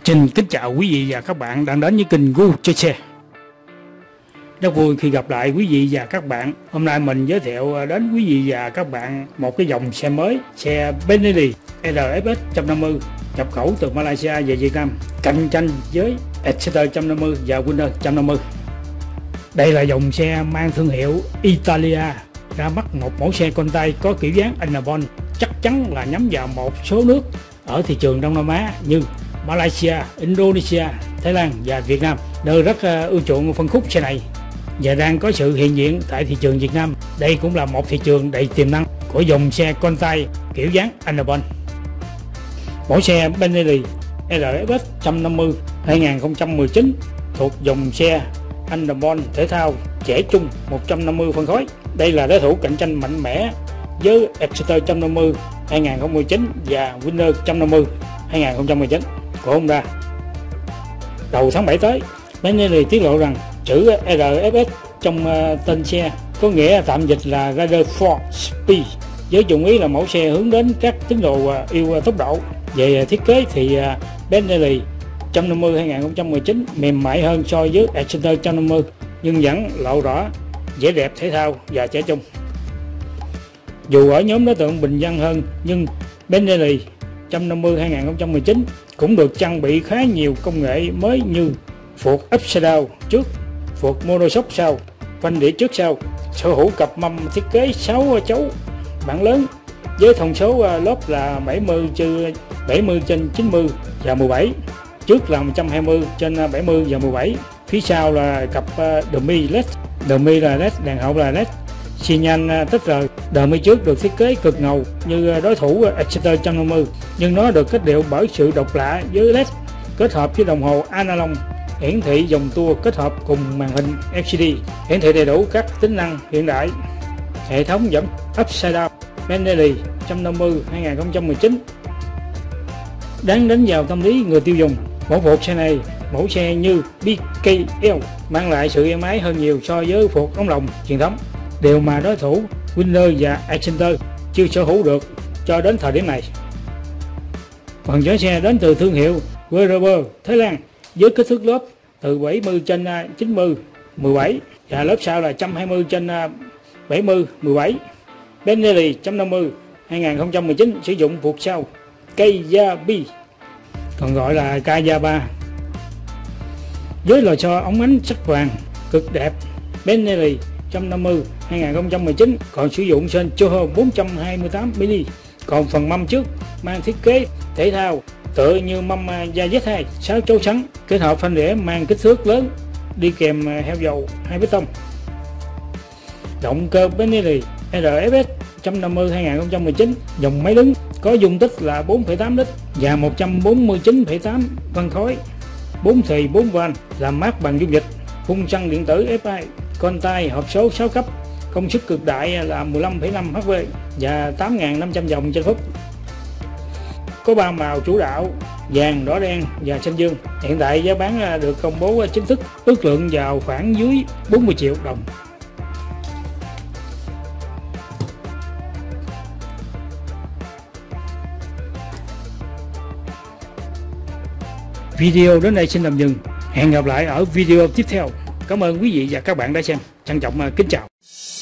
Xin kính chào quý vị và các bạn đang đến với kênh Gu Chơi Xe. Rất vui khi gặp lại quý vị và các bạn. Hôm nay mình giới thiệu đến quý vị và các bạn một cái dòng xe mới, xe Benelli RFS 150 nhập khẩu từ Malaysia về Việt Nam, cạnh tranh với Exciter 150 và Winner 150. Đây là dòng xe mang thương hiệu Italia, ra mắt một mẫu xe con tay có kiểu dáng Annabon, chắc chắn là nhắm vào một số nước ở thị trường Đông Nam Á như Malaysia, Indonesia, Thái Lan và Việt Nam, nơi rất ưa chuộng phân khúc xe này và đang có sự hiện diện tại thị trường Việt Nam. Đây cũng là một thị trường đầy tiềm năng của dòng xe con tay kiểu dáng Annabon. Mẫu xe Benelli RFS 150 2019 thuộc dòng xe Annabon thể thao trẻ trung 150 phân khối. Đây là đối thủ cạnh tranh mạnh mẽ với Exciter 150 2019 và Winner 150 2019 của Honda. Đầu tháng 7 tới, Benelli tiết lộ rằng chữ RFS trong tên xe có nghĩa tạm dịch là Rider for Speed, với dụng ý là mẫu xe hướng đến các tín đồ yêu tốc độ. Về thiết kế thì Benelli 150 2019 mềm mại hơn so với Exciter 150 nhưng vẫn lộ rõ vẻ đẹp thể thao và trẻ trung. Dù ở nhóm đối tượng bình dân hơn nhưng Benelli 150 2019 cũng được trang bị khá nhiều công nghệ mới như phuộc upside down trước, phuộc monoshock sau, phanh đĩa trước sau, sở hữu cặp mâm thiết kế 6 chấu bản lớn với thông số lốp là 70/90 và 17, trước là 120/70 và 17, phía sau là cặp dummy LED, dummy là LED, đèn hậu là LED, xi nhan tích rời. Dummy trước được thiết kế cực ngầu như đối thủ Exciter 150 nhưng nó được kết điệu bởi sự độc lạ với LED kết hợp với đồng hồ analog, hiển thị dòng tua kết hợp cùng màn hình LCD, hiển thị đầy đủ các tính năng hiện đại. Hệ thống giảm upside down Benelli 150 2019 đáng đánh vào tâm lý người tiêu dùng. Mỗi phuộc xe này, mẫu xe như BKL mang lại sự êm ái hơn nhiều so với phuộc ống lồng truyền thống, điều mà đối thủ Winner và Exciter chưa sở hữu được cho đến thời điểm này. Phần chở xe đến từ thương hiệu Weber Thái Lan với kích thước lốp từ 70/90 17 và lớp sau là 120/70 17. Benelli 150 2019 sử dụng phuộc sau Kayabi, còn gọi là Kayaba, với lò xo ống ánh sắc vàng cực đẹp. Benelli 150 2019 còn sử dụng sên Choho 428mm, còn phần mâm trước mang thiết kế thể thao tựa như mâm Z2 6 chấu sắn, kết hợp phanh đĩa mang kích thước lớn đi kèm heo dầu 2 piston. Động cơ Benelli RFS 150 2019 dòng máy đứng có dung tích là 4,8 lít và 149,8 phân khối, 4 thì 4 van, làm mát bằng dung dịch, phun xăng điện tử FI, con tay hộp số 6 cấp, công suất cực đại là 15,5 HP và 8.500 vòng trên phút. Có 3 màu chủ đạo: vàng, đỏ đen và xanh dương. Hiện tại giá bán được công bố chính thức, ước lượng vào khoảng dưới 40 triệu đồng. Video đến đây xin tạm dừng. Hẹn gặp lại ở video tiếp theo. Cảm ơn quý vị và các bạn đã xem. Trân trọng kính chào.